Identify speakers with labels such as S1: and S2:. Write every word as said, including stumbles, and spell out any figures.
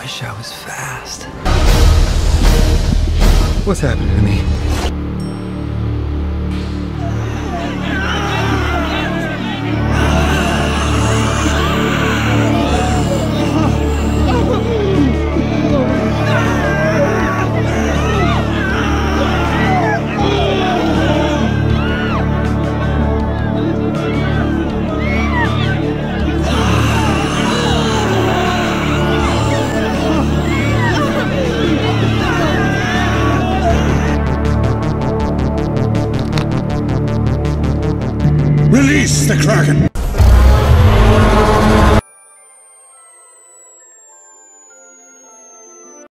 S1: wish I was fast. What's happening to me?
S2: Release the Kraken!